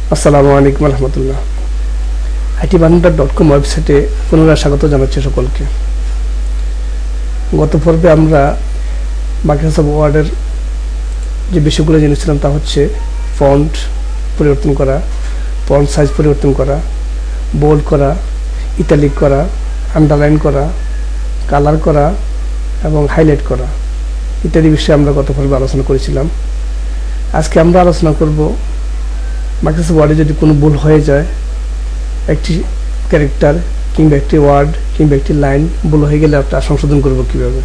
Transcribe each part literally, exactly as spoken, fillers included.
আসসালামু আলাইকুম রহমতুল্লাহ। IT বান্ডার dot com ওয়েবসাইটে পুনরায় স্বাগত জানাচ্ছি সকলকে। গত পর্বে আমরা মাইক্রোসফট ওয়ার্ডের যে বিষয়গুলো জেনেছিলাম তা হচ্ছে ফন্ট পরিবর্তন করা, ফন্ট সাইজ পরিবর্তন করা, বোল্ড করা, ইটালিক করা, আন্ডারলাইন করা, কালার করা এবং হাইলাইট করা ইত্যাদি বিষয়ে আমরা গত পর্বে আলোচনা করেছিলাম। আজকে আমরা আলোচনা করব মাইক্রোসফট ওয়ার্ডে যদি কোনো ভুল হয়ে যায়, একটি ক্যারেক্টার কিংবা একটি ওয়ার্ড কিংবা একটি লাইন ভুল হয়ে গেলে আপনার সংশোধন করব কিভাবে।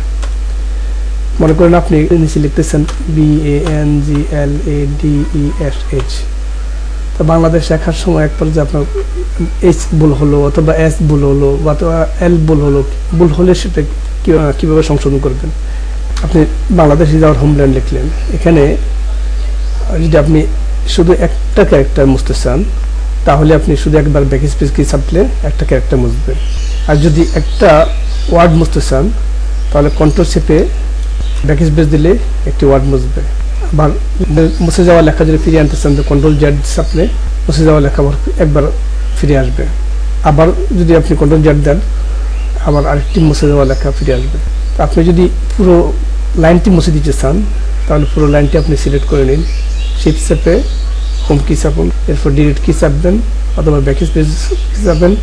মনে করেন আপনি নিচে লিখতেছেন B A N G L A D E S H, তো বাংলাদেশ লেখার সময় এক পর্যায়ে আপনার এইচ ভুল হলো অথবা এস ভুল হলো বা এল ভুল হলো, ভুল হলে সেটা কীভাবে সংশোধন করবেন। আপনি বাংলাদেশে যাওয়ার হোমল্যান্ড লিখলেন, এখানে যদি আপনি শুধু একটা ক্যারেক্টার মুছতে চান তাহলে আপনি শুধু একবার ব্যাক স্পেস কি চাপলে একটা ক্যারেক্টার মুছবে, আর যদি একটা ওয়ার্ড মুছতে চান তাহলে কন্ট্রোল চেপে ব্যাক স্পেস দিলে একটি ওয়ার্ড মুছবে। আবার মুছে যাওয়া লেখা যদি ফিরিয়ে আনতে চান তো কন্ট্রোল জেড চাপলে মুছে যাওয়া লেখা একবার ফিরে আসবে। আবার যদি আপনি কন্ট্রোল জেড দেন আবার আরেকটি মুছে যাওয়া লেখা ফিরে আসবে। আপনি যদি পুরো লাইনটি মুছে দিতে চান তাহলে পুরো লাইনটি আপনি সিলেক্ট করে নিন, শিফট চেপে হোম কি চাপুন, এরপর ডিলিট কি চাপবেন অথবা ব্যাক স্পেস কি চাপবেন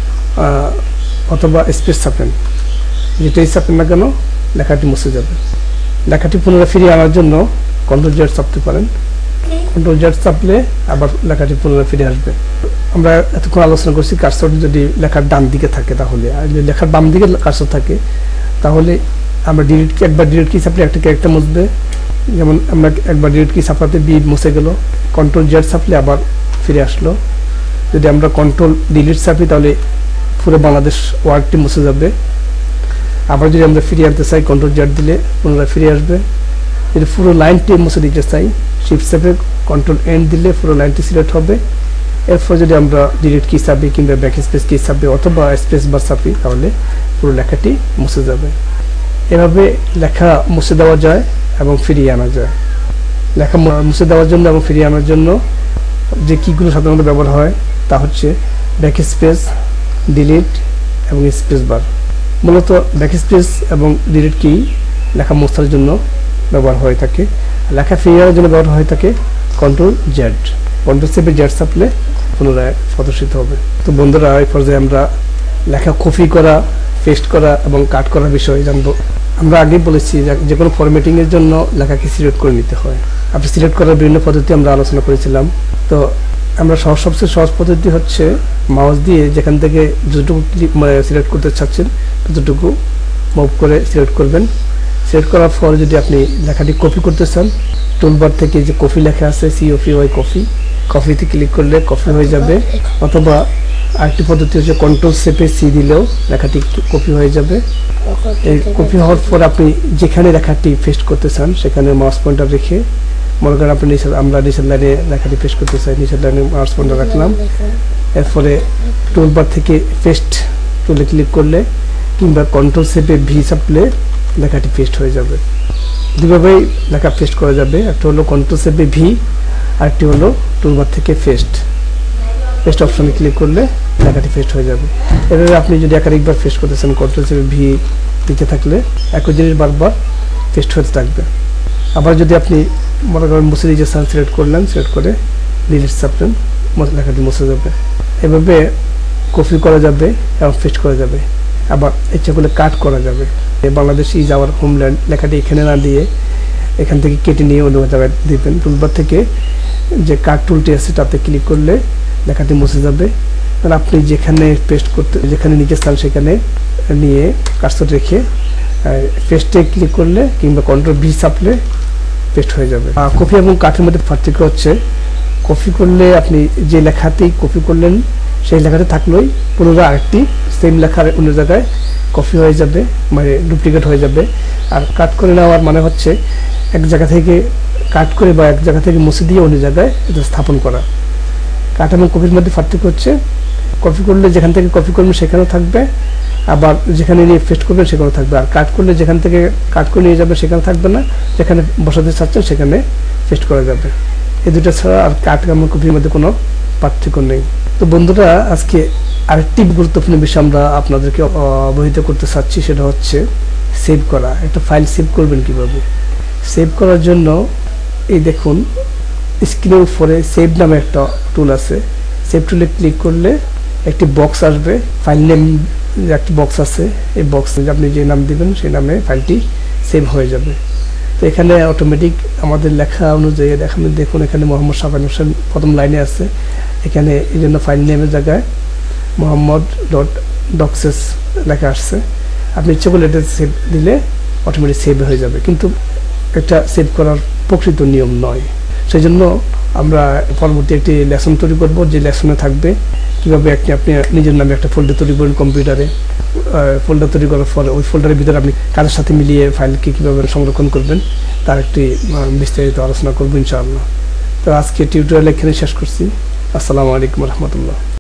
অথবা স্পেস চাপেন, যেটাই চাপেন না কেন লেখাটি মুছে যাবে। লেখাটি পুনরায় ফিরিয়ে আনার জন্য কন্ট্রোল জেড চাপতে পারেন, কন্ট্রোল জেড চাপলে আবার লেখাটি পুনরায় ফিরে আসবে। আমরা এতক্ষণ আলোচনা করছি কার্সর যদি লেখার ডান দিকে থাকে তাহলে, আর যদি লেখার বাম দিকে কার্সর থাকে তাহলে আমরা ডিলিট কি একবার ডিলিট কি চাপলে একটা ক্যারেক্টার মুছবে। যেমন আমরা একবার ডিলিট কি চাপাতে বি মুছে গেল, কন্ট্রোল জেড চাপলে আবার ফিরে আসলো। যদি আমরা কন্ট্রোল ডিলিট চাপি তাহলে পুরো বাংলাদেশ ওয়ার্ডটি মুছে যাবে। আবার যদি আমরা ফিরিয়ে আনতে চাই কন্ট্রোল জেড দিলে পুনরায় ফিরে আসবে। যদি পুরো লাইনটি মুছে দিতে চাই শিফট চেপে কন্ট্রোল এন দিলে পুরো লাইনটি সিলেক্ট হবে। এরপর যদি আমরা ডিলিট কি চাপি কিংবা ব্যাক স্পেস কি চাপি অথবা স্পেস বার চাপি তাহলে পুরো লেখাটি মুছে যাবে। এভাবে লেখা মুছে দেওয়া যায় এবং ফিরিয়ে আনা যায়। লেখা মুছে দেওয়ার জন্য এবং ফিরিয়ে আনার জন্য যে কিগুলো সাধারণত ব্যবহার হয় তা হচ্ছে ব্যাক স্পেস, ডিলিট এবং স্পেস বার। মূলত ব্যাক স্পেস এবং ডিলিট কি লেখা মোছার জন্য ব্যবহার হয়ে থাকে, লেখা ফিরিয়ে আনার জন্য ব্যবহার হয়ে থাকে কন্ট্রোল জেড। কন্ট্রোল চেপে জেড চাপলে পুনরায় প্রদর্শিত হবে। তো বন্ধুরা, এই পর্যায়ে আমরা লেখা কপি করা, পেস্ট করা এবং কাট করার বিষয়ে জানবো। আমরা আগে বলেছি যে কোনো ফরম্যাটিং এর জন্য লেখাকে সিলেক্ট করে নিতে হয়। আপনি সিলেক্ট করার বিভিন্ন পদ্ধতি আমরা আলোচনা করেছিলাম। তো আমরা সহজ সবচেয়ে সহজ পদ্ধতি হচ্ছে মাউস দিয়ে যেখান থেকে যতটুকু সিলেক্ট করতে চাচ্ছেন ততটুকু মুভ করে সিলেক্ট করবেন। সিলেক্ট করার পর যদি আপনি লেখাটি কপি করতে চান টুলবার থেকে যে কপি লেখা আছে সিওপি ওয়াই কপি, কপিতে ক্লিক করলে কপি হয়ে যাবে। অথবা আরেকটি পদ্ধতি হচ্ছে কন্ট্রোল চেপে সি দিলেও লেখাটি কপি হয়ে যাবে। এই কপি হওয়ার পর আপনি যেখানে লেখাটি পেস্ট করতে চান সেখানে মাউস পয়েন্টার রেখে, মনে করেন আপনি নিচের আমরা নিচের লাইনে লেখাটি পেস্ট করতে চাই, নিচের লাইনে মাউস পয়েন্টার রাখলাম। এরপরে টুলবার থেকে পেস্ট টুলে ক্লিক করলে কিংবা কন্ট্রোল চেপে ভি চাপলে লেখাটি পেস্ট হয়ে যাবে। দুইভাবেই লেখা পেস্ট করা যাবে, একটা হলো কন্ট্রোল চেপে ভি, আরেকটি হলো টুলবার থেকে পেস্ট। পেস্ট অপশনে ক্লিক করলে লেখাটি পেস্ট হয়ে যাবে। এভাবে আপনি যদি একাধিকবার পেস্ট করতে চান কন্ট্রোল চেপে ভি দিতে থাকলে একই জিনিস বারবার পেস্ট হতে থাকবে। আবার যদি আপনি মনে করেন মুছে দিতে চান সিলেক্ট করলেন, সিলেক্ট করে ডিলিট চাপলেন, লেখাটি মুছে যাবে। এভাবে কপি করা যাবে এবং পেস্ট করা যাবে। আবার ইচ্ছা করলে কাট করা যাবে। বাংলাদেশ ইজ আওয়ার হোমল্যান্ড লেখাটি এখানে না দিয়ে এখান থেকে কেটে নিয়ে অন্য জায়গায় দিবেন। টুলবার থেকে যে কাট টুলটি আছে তাতে ক্লিক করলে লেখাটি মুছে যাবে। আর আপনি যেখানে পেস্ট করতে যেখানে নিচে স্থান সেখানে নিয়ে কার্সর রেখে পেস্টে ক্লিক করলে কিংবা কন্ট্রোল ভি চাপলে পেস্ট হয়ে যাবে। কপি এবং কাটের মধ্যে পার্থক্য হচ্ছে কপি করলে আপনি যে লেখাতেই কপি করলেন সেই লেখাতে থাকলেই পুনরায় আরেকটি সেম লেখার অন্য জায়গায় কপি হয়ে যাবে, মানে ডুপ্লিকেট হয়ে যাবে। আর কাট করে নেওয়ার মানে হচ্ছে এক জায়গা থেকে কাট করে বা এক জায়গা থেকে মুছে দিয়ে অন্য জায়গায় এটা স্থাপন করা। কাট এবং কপির মধ্যে পার্থক্য হচ্ছে কপি করলে যেখান থেকে কপি করবেন সেখানেও থাকবে, আবার যেখানে নিয়ে পেস্ট করবেন সেখানেও থাকবে। আর কাট করলে যেখান থেকে কাট করে নিয়ে যাবে সেখানে থাকবে না, যেখানে বসাতে চাচ্ছেন সেখানে পেস্ট করা যাবে। এই দুটো ছাড়া আর কাট এবং কপির মধ্যে কোনো পার্থক্য নেই। তো বন্ধুরা, আজকে আরেকটি গুরুত্বপূর্ণ বিষয় আমরা আপনাদেরকে অবহিত করতে চাচ্ছি, সেটা হচ্ছে সেভ করা। একটা ফাইল সেভ করবেন কিভাবে। সেভ করার জন্য এই দেখুন স্ক্রিনের উপরে সেভ নামে একটা টুল আছে। সেভ টুলে ক্লিক করলে একটি বক্স আসবে, ফাইল নেম একটা বক্স আছে। এই বক্সে আপনি যে নাম দিবেন সেই নামে ফাইলটি সেভ হয়ে যাবে। তো এখানে অটোমেটিক আমাদের লেখা অনুযায়ী এখানে দেখুন, এখানে মোহাম্মদ শাবান হোসেন প্রথম লাইনে আছে। এখানে এই জন্য ফাইল নেমের জায়গায় মোহাম্মদ ডট ডক্সেস লেখা আসছে। আপনি ইচ্ছে করলে এটা সেভ দিলে অটোমেটিক সেভ হয়ে যাবে, কিন্তু এটা সেভ করার প্রকৃত নিয়ম নয়। সেই জন্য আমরা পরবর্তী একটি লেসন তৈরি করব, যে লেসনে থাকবে কীভাবে আপনি আপনি নিজের নামে একটা ফোল্ডার তৈরি করবেন কম্পিউটারে। ফোল্ডার তৈরি করার পরে ওই ফোল্ডারের ভিতরে আপনি কাজের সাথে মিলিয়ে ফাইলকে কীভাবে সংরক্ষণ করবেন তার একটি বিস্তারিত আলোচনা করবো ইনশাআল্লাহ। তো আজকে টিউটোরিয়াল এখানে শেষ করছি। আসসালামু আলাইকুম রহমতুল্লাহ।